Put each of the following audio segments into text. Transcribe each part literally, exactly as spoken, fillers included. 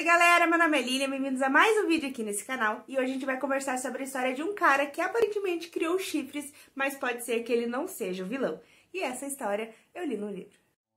Oi galera, meu nome é Lilian, bem-vindos a mais um vídeo aqui nesse canal. E hoje a gente vai conversar sobre a história de um cara que aparentemente criou chifres, mas pode ser que ele não seja o vilão. E essa história eu li no livro.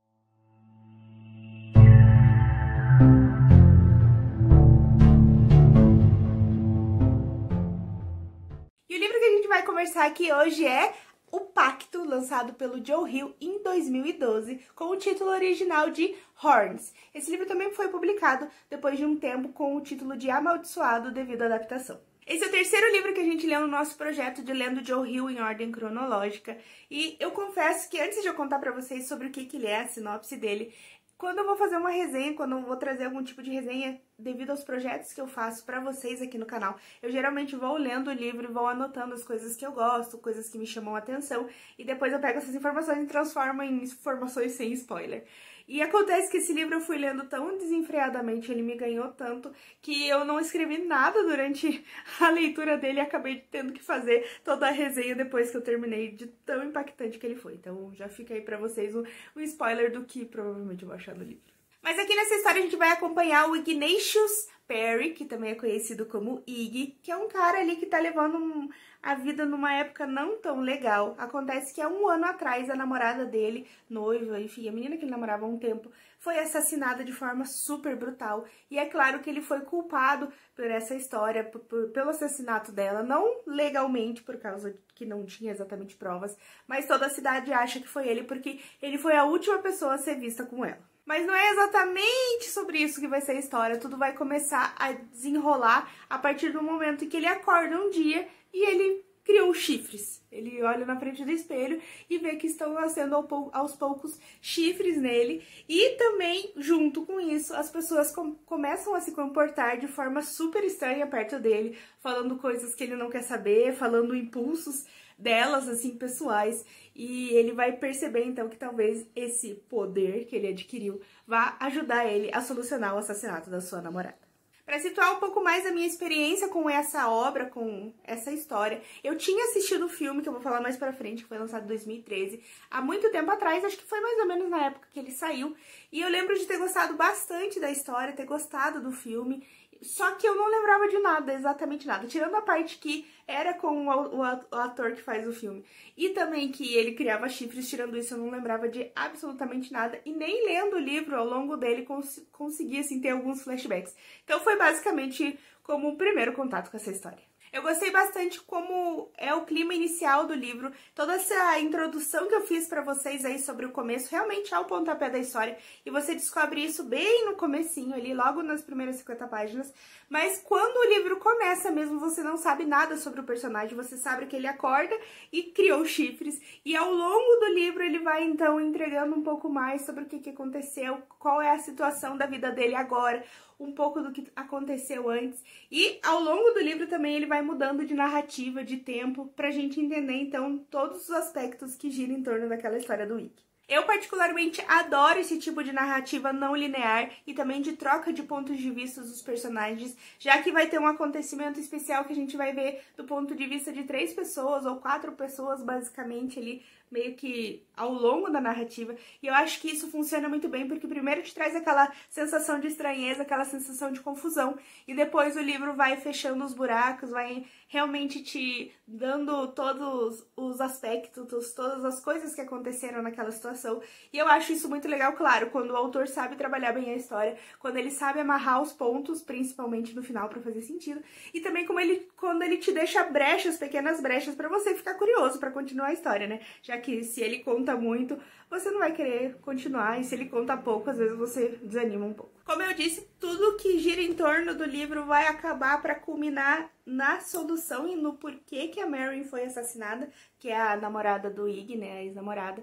E o livro que a gente vai conversar aqui hoje é O Pacto, lançado pelo Joe Hill em dois mil e doze, com o título original de Horns. Esse livro também foi publicado depois de um tempo com o título de Amaldiçoado devido à adaptação. Esse é o terceiro livro que a gente leu no nosso projeto de Lendo Joe Hill em ordem cronológica, e eu confesso que antes de eu contar pra vocês sobre o que, que ele é, a sinopse dele, quando eu vou fazer uma resenha, quando eu vou trazer algum tipo de resenha devido aos projetos que eu faço pra vocês aqui no canal, eu geralmente vou lendo o livro e vou anotando as coisas que eu gosto, coisas que me chamam a atenção, e depois eu pego essas informações e transformo em informações sem spoiler. E acontece que esse livro eu fui lendo tão desenfreadamente, ele me ganhou tanto, que eu não escrevi nada durante a leitura dele e acabei tendo que fazer toda a resenha depois que eu terminei, de tão impactante que ele foi. Então já fica aí pra vocês um, um spoiler do que provavelmente eu vou achar no livro. Mas aqui nessa história a gente vai acompanhar o Ignatius Perry, que também é conhecido como Iggy, que é um cara ali que tá levando um, a vida numa época não tão legal. Acontece que há um ano atrás a namorada dele, noiva, enfim, a menina que ele namorava há um tempo, foi assassinada de forma super brutal. E é claro que ele foi culpado por essa história, por, por, pelo assassinato dela, não legalmente, por causa que não tinha exatamente provas, mas toda a cidade acha que foi ele, porque ele foi a última pessoa a ser vista com ela. Mas não é exatamente sobre isso que vai ser a história, tudo vai começar a desenrolar a partir do momento em que ele acorda um dia e ele criou chifres. Ele olha na frente do espelho e vê que estão nascendo aos poucos chifres nele, e também, junto com isso, as pessoas com começam a se comportar de forma super estranha perto dele, falando coisas que ele não quer saber, falando impulsos delas, assim, pessoais, e ele vai perceber, então, que talvez esse poder que ele adquiriu vá ajudar ele a solucionar o assassinato da sua namorada. Para situar um pouco mais a minha experiência com essa obra, com essa história, eu tinha assistido o filme, que eu vou falar mais pra frente, que foi lançado em dois mil e treze, há muito tempo atrás, acho que foi mais ou menos na época que ele saiu, e eu lembro de ter gostado bastante da história, ter gostado do filme, só que eu não lembrava de nada, exatamente nada, tirando a parte que era com o ator que faz o filme, e também que ele criava chifres, tirando isso eu não lembrava de absolutamente nada, e nem lendo o livro ao longo dele cons consegui assim, ter alguns flashbacks. Então foi basicamente como o primeiro contato com essa história. Eu gostei bastante como é o clima inicial do livro, toda essa introdução que eu fiz pra vocês aí sobre o começo, realmente é o pontapé da história, e você descobre isso bem no comecinho ali, logo nas primeiras cinquenta páginas, mas quando o livro começa mesmo, você não sabe nada sobre o personagem, você sabe que ele acorda e criou chifres, e ao longo do livro ele vai então entregando um pouco mais sobre o que, que aconteceu, qual é a situação da vida dele agora, um pouco do que aconteceu antes, e ao longo do livro também ele vai mudando de narrativa, de tempo, pra gente entender então todos os aspectos que giram em torno daquela história do Iggy. Eu particularmente adoro esse tipo de narrativa não linear e também de troca de pontos de vista dos personagens, já que vai ter um acontecimento especial que a gente vai ver do ponto de vista de três pessoas ou quatro pessoas basicamente ali, meio que ao longo da narrativa, e eu acho que isso funciona muito bem, porque primeiro te traz aquela sensação de estranheza, aquela sensação de confusão, e depois o livro vai fechando os buracos, vai realmente te dando todos os aspectos, todas as coisas que aconteceram naquela situação, e eu acho isso muito legal, claro, quando o autor sabe trabalhar bem a história, quando ele sabe amarrar os pontos, principalmente no final, pra fazer sentido, e também como ele, quando ele te deixa brechas, pequenas brechas, pra você ficar curioso pra continuar a história, né? Já que se ele conta muito, você não vai querer continuar, e se ele conta pouco, às vezes você desanima um pouco. Como eu disse, tudo que gira em torno do livro vai acabar para culminar na solução e no porquê que a Marion foi assassinada, que é a namorada do Iggy, né, a ex-namorada.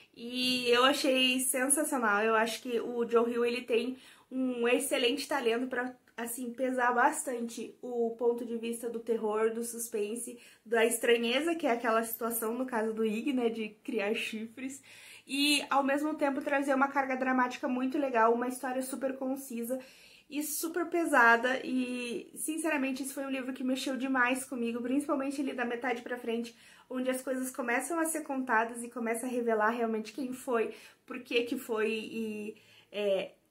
E eu achei sensacional, eu acho que o Joe Hill, ele tem um excelente talento para assim, pesar bastante o ponto de vista do terror, do suspense, da estranheza, que é aquela situação, no caso do Iggy, né, de criar chifres, e ao mesmo tempo trazer uma carga dramática muito legal, uma história super concisa e super pesada, e sinceramente esse foi um livro que mexeu demais comigo, principalmente ali da metade pra frente, onde as coisas começam a ser contadas e começa a revelar realmente quem foi, por que que foi, e é,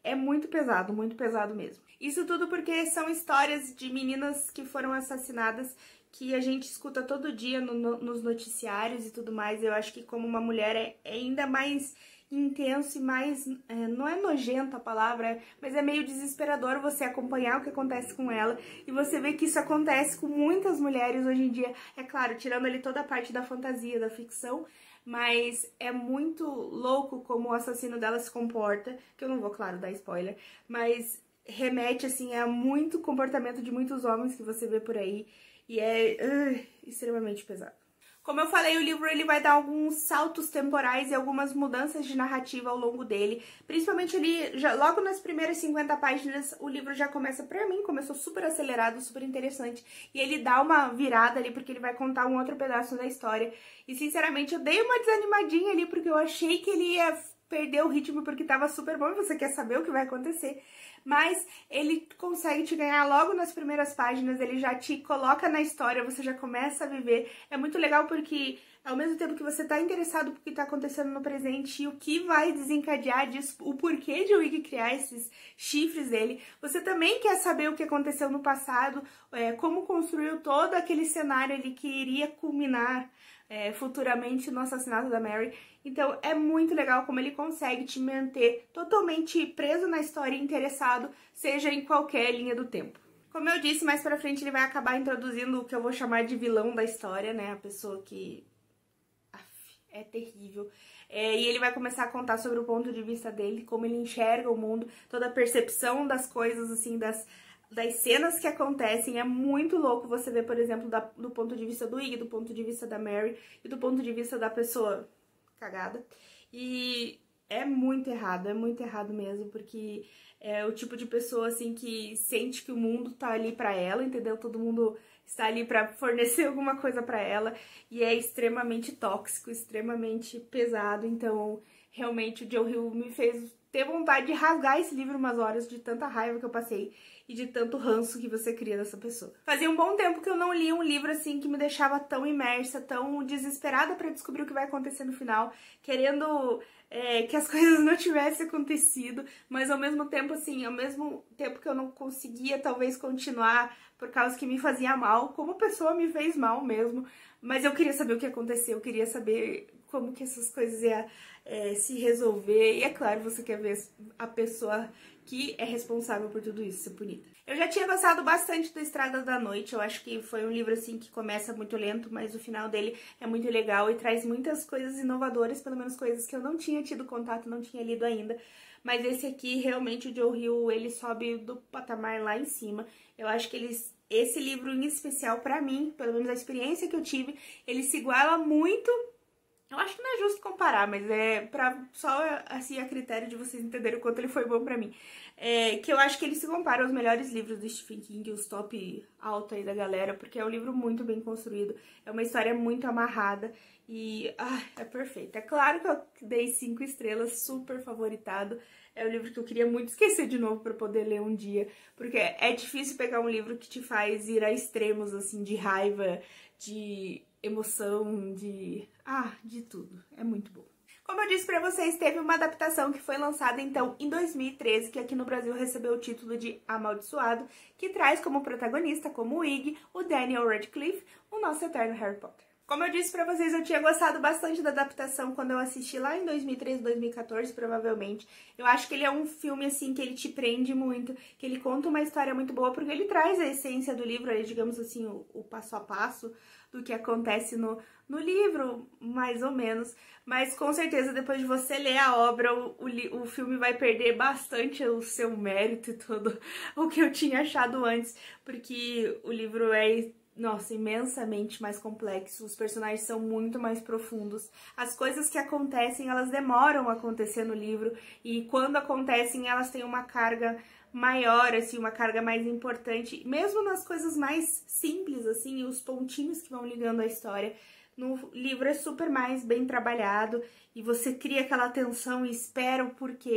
é muito pesado, muito pesado mesmo. Isso tudo porque são histórias de meninas que foram assassinadas que a gente escuta todo dia no, no, nos noticiários e tudo mais. Eu acho que como uma mulher é, é ainda mais intenso e mais, é, não é nojenta a palavra, mas é meio desesperador você acompanhar o que acontece com ela e você vê que isso acontece com muitas mulheres hoje em dia, é claro, tirando ali toda a parte da fantasia, da ficção, mas é muito louco como o assassino dela se comporta, que eu não vou, claro, dar spoiler, mas remete, assim, a muito comportamento de muitos homens que você vê por aí e é uh, extremamente pesado. Como eu falei, o livro ele vai dar alguns saltos temporais e algumas mudanças de narrativa ao longo dele. Principalmente ali, já, logo nas primeiras cinquenta páginas, o livro já começa, pra mim, começou super acelerado, super interessante. E ele dá uma virada ali, porque ele vai contar um outro pedaço da história. E, sinceramente, eu dei uma desanimadinha ali, porque eu achei que ele ia perder o ritmo, porque tava super bom e você quer saber o que vai acontecer. Mas ele consegue te ganhar logo nas primeiras páginas, ele já te coloca na história, você já começa a viver. É muito legal porque, ao mesmo tempo que você tá interessado no que tá acontecendo no presente e o que vai desencadear disso, o porquê de o Ig criar esses chifres dele, você também quer saber o que aconteceu no passado, é, como construiu todo aquele cenário ali que iria culminar É, futuramente no assassinato da Mary. Então é muito legal como ele consegue te manter totalmente preso na história e interessado, seja em qualquer linha do tempo. Como eu disse, mais pra frente ele vai acabar introduzindo o que eu vou chamar de vilão da história, né? A pessoa que Aff, é terrível. É, e ele vai começar a contar sobre o ponto de vista dele, como ele enxerga o mundo, toda a percepção das coisas, assim, das das cenas que acontecem. É muito louco você ver, por exemplo, da, do ponto de vista do Ig, do ponto de vista da Mary e do ponto de vista da pessoa cagada. E é muito errado, é muito errado mesmo, porque é o tipo de pessoa, assim, que sente que o mundo tá ali pra ela, entendeu? Todo mundo está ali pra fornecer alguma coisa pra ela e é extremamente tóxico, extremamente pesado. Então, realmente, o Joe Hill me fez ter vontade de rasgar esse livro umas horas de tanta raiva que eu passei e de tanto ranço que você cria dessa pessoa. Fazia um bom tempo que eu não li um livro assim que me deixava tão imersa, tão desesperada pra descobrir o que vai acontecer no final, querendo é, que as coisas não tivessem acontecido, mas ao mesmo tempo, assim, ao mesmo tempo que eu não conseguia talvez continuar por causa que me fazia mal, como a pessoa me fez mal mesmo, mas eu queria saber o que aconteceu, eu queria saber como que essas coisas iam é, se resolver, e é claro, você quer ver a pessoa que é responsável por tudo isso ser punida. Eu já tinha gostado bastante do Estrada da Noite, eu acho que foi um livro assim que começa muito lento, mas o final dele é muito legal e traz muitas coisas inovadoras, pelo menos coisas que eu não tinha tido contato, não tinha lido ainda. Mas esse aqui, realmente, o Joe Hill, ele sobe do patamar lá em cima. Eu acho que eles, esse livro em especial, pra mim, pelo menos a experiência que eu tive, ele se iguala muito. Eu acho que não é justo comparar, mas é pra, só assim a critério de vocês entenderem o quanto ele foi bom pra mim. É, que eu acho que ele se compara aos melhores livros do Stephen King, os top alto aí da galera, porque é um livro muito bem construído, é uma história muito amarrada e ah, é perfeito. É claro que eu dei cinco estrelas, super favoritado. É um livro que eu queria muito esquecer de novo pra poder ler um dia, porque é difícil pegar um livro que te faz ir a extremos, assim, de raiva, de emoção, de... ah, de tudo. É muito bom. Como eu disse pra vocês, teve uma adaptação que foi lançada, então, em dois mil e treze, que aqui no Brasil recebeu o título de Amaldiçoado, que traz como protagonista, como o Ig, o Daniel Radcliffe, o nosso eterno Harry Potter. Como eu disse pra vocês, eu tinha gostado bastante da adaptação quando eu assisti lá em dois mil e treze, dois mil e quatorze, provavelmente. Eu acho que ele é um filme, assim, que ele te prende muito, que ele conta uma história muito boa, porque ele traz a essência do livro, digamos assim, o, o passo a passo do que acontece no, no livro, mais ou menos. Mas, com certeza, depois de você ler a obra, o, o, o filme vai perder bastante o seu mérito e tudo o que eu tinha achado antes, porque o livro é... nossa, imensamente mais complexo, os personagens são muito mais profundos, as coisas que acontecem, elas demoram a acontecer no livro, e quando acontecem, elas têm uma carga maior, assim, uma carga mais importante, mesmo nas coisas mais simples, assim, os pontinhos que vão ligando a história. No livro é super mais bem trabalhado, e você cria aquela tensão e espera o porquê,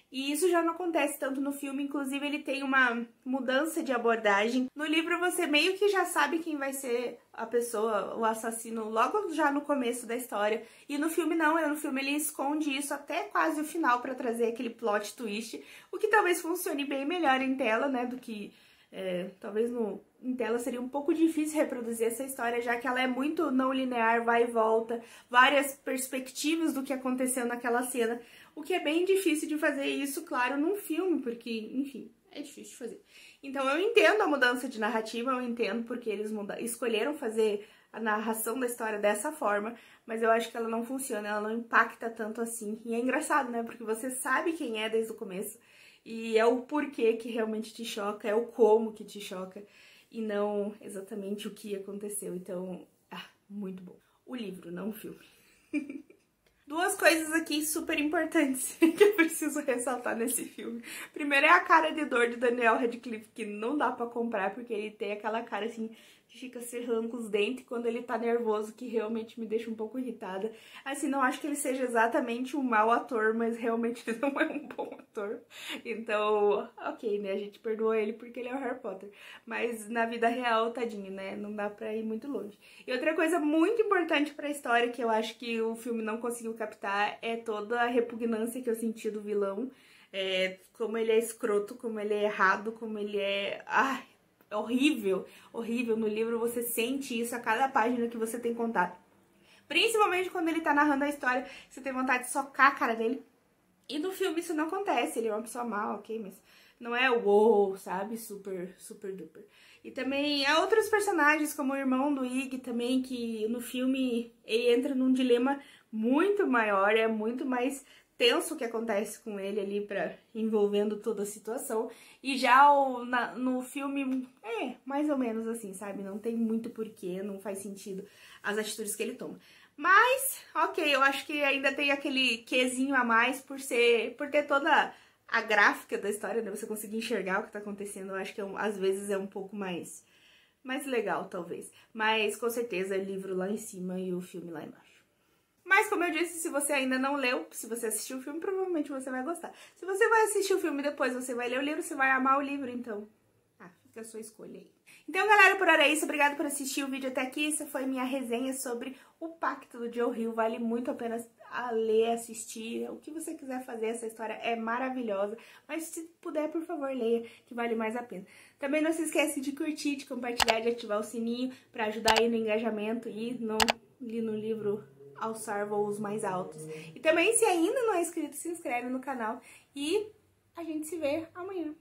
E isso já não acontece tanto no filme, inclusive ele tem uma mudança de abordagem. No livro você meio que já sabe quem vai ser a pessoa, o assassino, logo já no começo da história. E no filme não, no filme ele esconde isso até quase o final pra trazer aquele plot twist, o que talvez funcione bem melhor em tela, né, do que... É, talvez no, em tela seria um pouco difícil reproduzir essa história, já que ela é muito não linear, vai e volta, várias perspectivas do que aconteceu naquela cena, o que é bem difícil de fazer isso, claro, num filme, porque, enfim, é difícil de fazer. Então eu entendo a mudança de narrativa, eu entendo porque eles muda escolheram fazer a narração da história dessa forma, mas eu acho que ela não funciona, ela não impacta tanto assim. E é engraçado, né, porque você sabe quem é desde o começo, e é o porquê que realmente te choca, é o como que te choca, e não exatamente o que aconteceu. Então, ah, muito bom. O livro, não o filme. Duas coisas aqui super importantes que eu preciso ressaltar nesse filme. Primeiro é a cara de dor de Daniel Radcliffe, que não dá pra comprar, porque ele tem aquela cara assim, que fica cerrando com os dentes quando ele tá nervoso, que realmente me deixa um pouco irritada. Assim, não acho que ele seja exatamente um mau ator, mas realmente ele não é um bom ator. Então, ok, né, a gente perdoa ele porque ele é o Harry Potter. Mas na vida real, tadinho, né, não dá pra ir muito longe. E outra coisa muito importante pra história, que eu acho que o filme não conseguiu captar, é toda a repugnância que eu senti do vilão. É, como ele é escroto, como ele é errado, como ele é... Ai, é horrível, horrível. No livro você sente isso a cada página que você tem contato. Principalmente quando ele tá narrando a história, você tem vontade de socar a cara dele. E no filme isso não acontece, ele é uma pessoa má, ok, mas não é o wow, sabe? Super, super duper. E também há outros personagens, como o irmão do Ig também, que no filme ele entra num dilema muito maior, é muito mais tenso o que acontece com ele ali, pra, envolvendo toda a situação. E já o, na, no filme, é, mais ou menos assim, sabe? Não tem muito porquê, não faz sentido as atitudes que ele toma. Mas, ok, eu acho que ainda tem aquele quezinho a mais por ser, por ter toda a gráfica da história, né? Você conseguir enxergar o que tá acontecendo. Eu acho que é um, às vezes é um pouco mais, mais legal, talvez. Mas, com certeza, é livro lá em cima e o filme lá embaixo. Mas, como eu disse, se você ainda não leu, se você assistiu o filme, provavelmente você vai gostar. Se você vai assistir o filme e depois você vai ler o livro, você vai amar o livro, então... Ah, fica a sua escolha aí. Então, galera, por hora é isso. Obrigada por assistir o vídeo até aqui. Essa foi minha resenha sobre o Pacto do Joe Hill. Vale muito a pena a ler, assistir. O que você quiser fazer, essa história é maravilhosa. Mas se puder, por favor, leia, que vale mais a pena. Também não se esquece de curtir, de compartilhar, de ativar o sininho para ajudar aí no engajamento e no, no livro... alçar voos mais altos. E também, se ainda não é inscrito, se inscreve no canal e a gente se vê amanhã.